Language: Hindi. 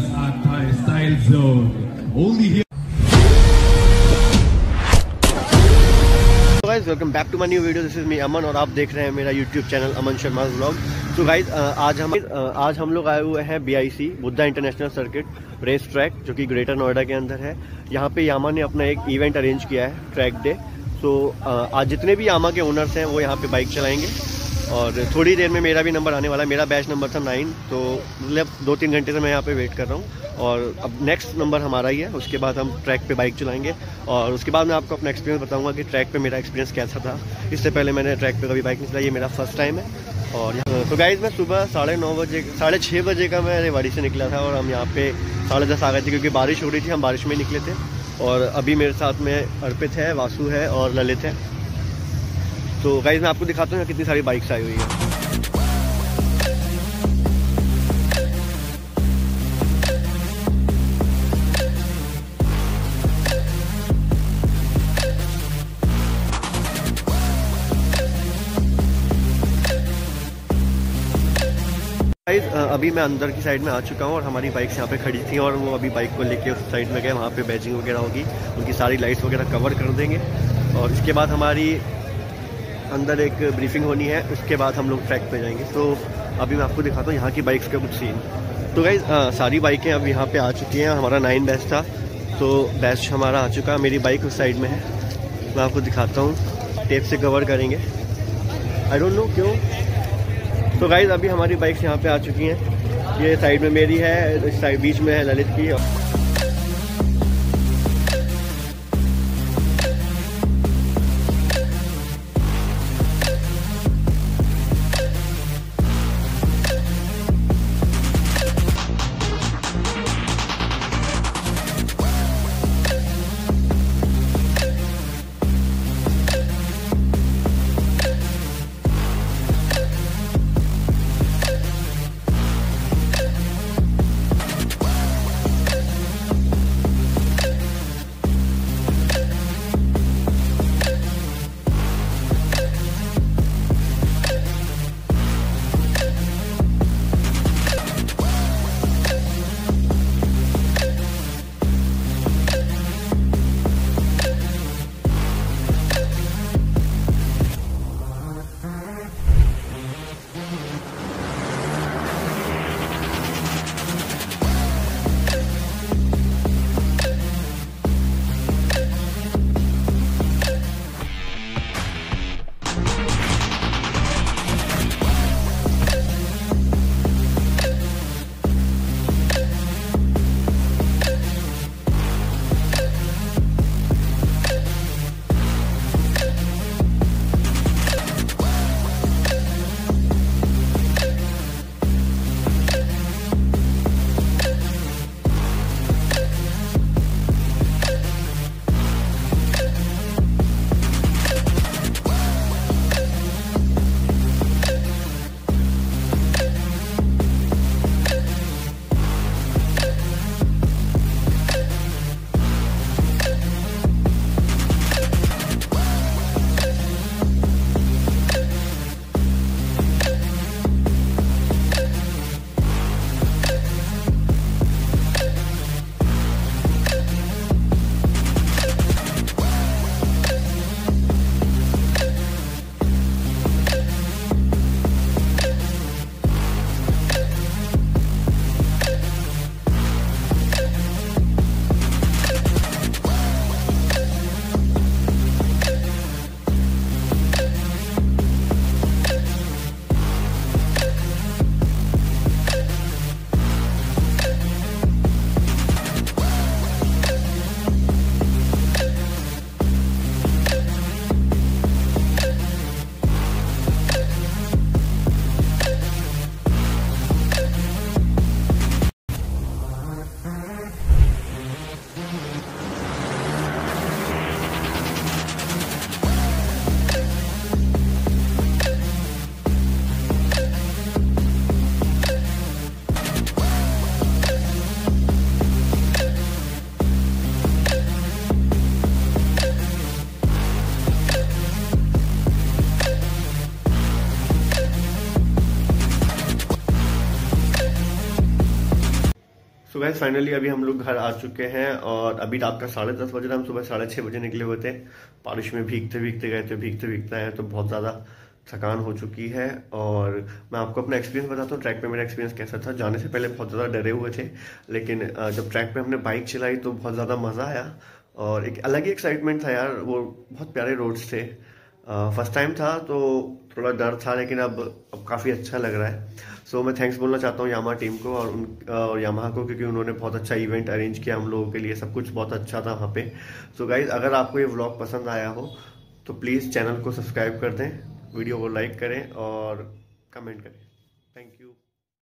India's R15 style zone. Only here. तो guys welcome back to my new video. This is me Aman और आप देख रहे हैं मेरा YouTube channel Aman Sharma vlog. तो गाइज आज हम लोग आए हुए हैं BIC Buddha international circuit race track, जो कि ग्रेटर नोएडा के अंदर है। यहाँ पे यामा ने अपना एक इवेंट अरेंज किया है, ट्रैक डे। तो आज जितने भी यामा के ओनर्स हैं वो यहाँ पे बाइक चलाएंगे और थोड़ी देर में मेरा भी नंबर आने वाला है। मेरा बैच नंबर था 9, तो मतलब 2-3 घंटे से मैं यहाँ पे वेट कर रहा हूँ और अब नेक्स्ट नंबर हमारा ही है। उसके बाद हम ट्रैक पे बाइक चलाएंगे और उसके बाद मैं आपको अपना एक्सपीरियंस बताऊंगा कि ट्रैक पे मेरा एक्सपीरियंस कैसा था। इससे पहले मैंने ट्रैक पे कभी बाइक नहीं चलाई, ये मेरा फर्स्ट टाइम है। और तो गाइज मैं सुबह 6:30 बजे का मैं रेवाड़ी से निकला था और हम यहाँ पे 10:30 आ गए थे क्योंकि बारिश हो रही थी। हम बारिश में निकले थे और अभी मेरे साथ में अर्पित है, वासु है और ललित है। तो गाइज मैं आपको दिखाता हूँ कितनी सारी बाइक्स आई हुई है। अभी मैं अंदर की साइड में आ चुका हूँ और हमारी बाइक्स यहाँ पे खड़ी थी और वो अभी बाइक को लेके उस साइड में गए। वहाँ पे बैजिंग वगैरह होगी, उनकी सारी लाइट्स वगैरह कवर कर देंगे और इसके बाद हमारी अंदर एक ब्रीफिंग होनी है। उसके बाद हम लोग ट्रैक पे जाएंगे। तो अभी मैं आपको दिखाता हूँ यहाँ की बाइक्स का कुछ सीन। तो गाइज सारी बाइकें अब यहाँ पे आ चुकी हैं। हमारा 9 बैच था, तो बैच हमारा आ चुका। मेरी बाइक उस साइड में है, मैं आपको दिखाता हूँ। टेप से कवर करेंगे, आई डोंट नो क्यों। तो गाइज अभी हमारी बाइक्स यहाँ पे आ चुकी हैं। ये साइड में मेरी है, इस साइड बीच में है ललित की। सो गाइस फाइनली अभी हम लोग घर आ चुके हैं और अभी रात का 10:30 बज रहा है। हम सुबह 6:30 बजे निकले हुए थे। बारिश में भीगते भीगते गए थे, भीगते भीगते आए, तो बहुत ज़्यादा थकान हो चुकी है। और मैं आपको अपना एक्सपीरियंस बताता हूँ, ट्रैक पे मेरा एक्सपीरियंस कैसा था। जाने से पहले बहुत ज़्यादा डरे हुए थे, लेकिन जब ट्रैक पे हमने बाइक चलाई तो बहुत ज़्यादा मज़ा आया और एक अलग ही एक्साइटमेंट था यार। वो बहुत प्यारे रोड्स थे। फर्स्ट टाइम था तो थोड़ा डर था, लेकिन अब काफ़ी अच्छा लग रहा है। सो मैं थैंक्स बोलना चाहता हूँ यामा टीम को और यामाहा को, क्योंकि उन्होंने बहुत अच्छा इवेंट अरेंज किया हम लोगों के लिए। सब कुछ बहुत अच्छा था वहाँ पे। सो गाइज, अगर आपको ये व्लॉग पसंद आया हो तो प्लीज़ चैनल को सब्सक्राइब कर दें, वीडियो को लाइक करें और कमेंट करें।